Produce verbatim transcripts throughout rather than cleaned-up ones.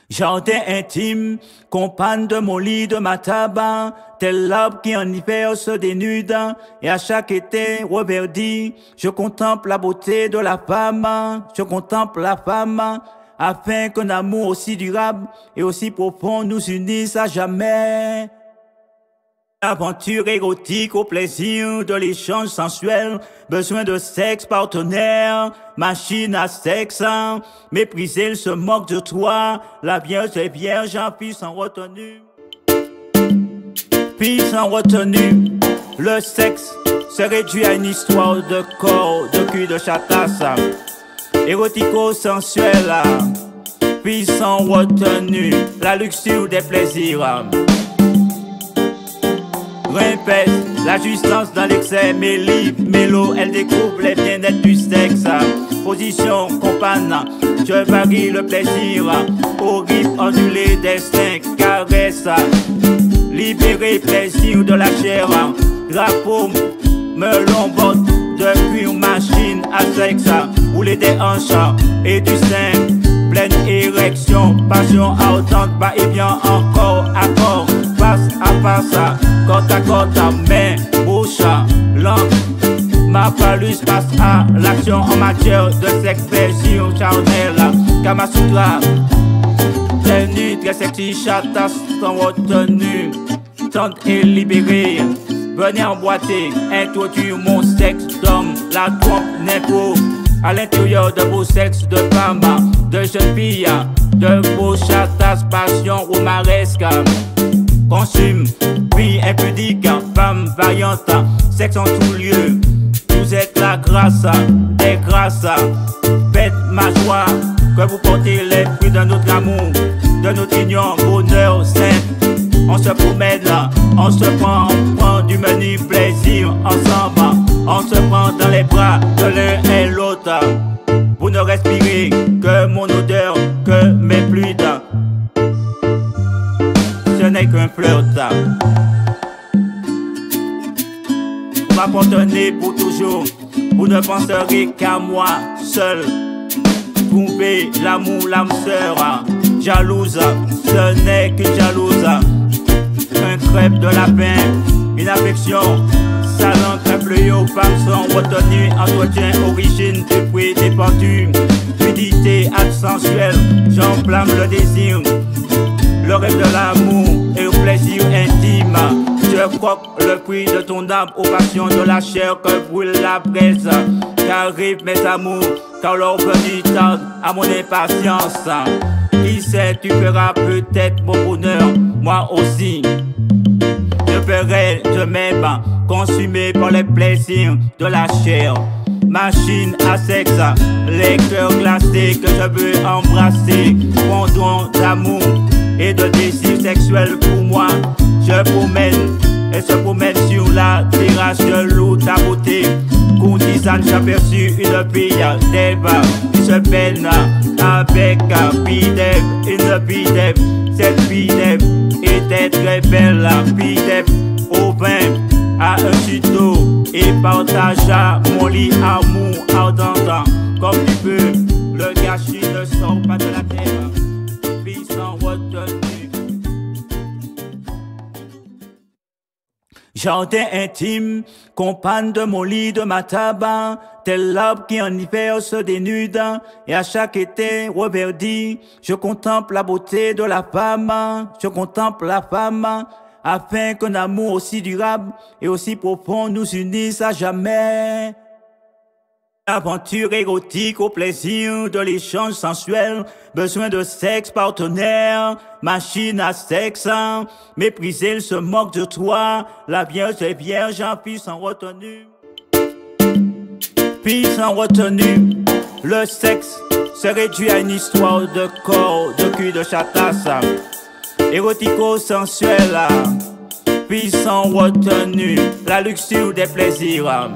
Jardin intime, compagne de mon lit, de ma tabac, tel l'arbre qui en hiver se dénude, et à chaque été reverdit, je contemple la beauté de la femme, je contemple la femme, afin qu'un amour aussi durable et aussi profond nous unisse à jamais. Aventure érotique au plaisir de l'échange sensuel, besoin de sexe partenaire, machine à sexe, méprisé, il se moque de toi, la vierge est vierge, en fille sans retenue. Fille sans retenue, le sexe se réduit à une histoire de corps, de cul, de chatasse, érotico-sensuel, fille sans retenue, la luxure des plaisirs. Rimpèse, la justesse dans l'excès, méli, mélo, elle découvre les bien-être du sexe. Position, compagne, je varie le plaisir, horrible, ondulé, destin, caresse, libéré, plaisir de la chair, drapeau, melon, botte, de cuir, machine à sexe, rouler des hanches et du sein, pleine érection, passion ardente, pas et bien encore, accord, face à face, côte à côte, main, bouche, langue. Ma palus passe à l'action en matière de sexe, plaisir charnel, Kama Sutra. Tenue, très sexy, chatas sans retenue, tente et libérée. Venez emboîter, introduire mon sexe d'homme, la trompe n'impo. À l'intérieur de vos sexes de femmes, de jeunes filles, de vos chatas, passion romanesque. Consume, vie impudique, femme vaillante, sexe en tout lieu. Vous êtes la grâce, des grâces. Faites ma joie, que vous portez les fruits de notre amour, de notre union, bonheur saint. On se promène, on se prend, on prend du menu plaisir ensemble. On se prend dans les bras de l'un et l'autre. Vous ne respirez que mon odeur, que mes fluides. Ce n'est qu'un flirt. Vous m'appartenez pour toujours. Vous ne penserez qu'à moi seul. Trouvez l'amour, l'âme sœur. Jalouse, ce n'est qu'une jalouse. Un crêpe de lapin, une affection. Salon, un fléau, femmes sont retenues. Entretien, origine, du fruit dépendu. Fluidité, acte sensuel. J'enflamme le désir. Le rêve de l'amour et au plaisir intime. Je croque le fruit de ton âme aux passions de la chair que brûle la braise. Qu'arrivent mes amours, car leur venue tarde à mon impatience. Qui sait, tu feras peut-être mon bonheur, moi aussi. Je ferai de même, consumé par les plaisirs de la chair. Machine à sexe, les cœurs glacés que je veux embrasser. Fondant d'amour et de désir sexuel pour moi. Je promène et se promène sur la terrasse, je loue ta beauté. Courtisane, j'aperçus une fille d'Ève qui se peine avec un bidève, une bidève. Cette bidève était très belle, la bidève au vin à un tuto et partagea mon lit amour ardent. Comme tu peux, le gâchis ne sort pas de la terre, vie sans retenue. Jardin intime, compagne de mon lit, de ma tabac, tel l'arbre qui en hiver se dénude, et à chaque été reverdit, je contemple la beauté de la femme, je contemple la femme, afin qu'un amour aussi durable et aussi profond nous unisse à jamais. Aventure érotique au plaisir de l'échange sensuel, besoin de sexe partenaire, machine à sexe, méprisé, il se moque de toi, la vierge est vierge, en fille sans retenue. Fille sans retenue, le sexe se réduit à une histoire de corps, de cul, de chatasse, érotico-sensuel, fille sans retenue, la luxure des plaisirs.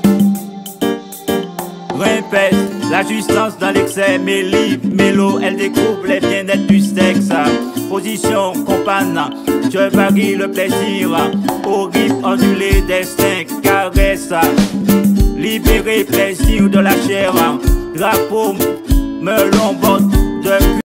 Rimpèse, la justesse dans l'excès, méli, mélo, elle découvre les bien-être du sexe. Position, compagne, je varie le plaisir, horrible, ondulé, destin, caresse, libéré, plaisir de la chair, drapeau, melon, botte, de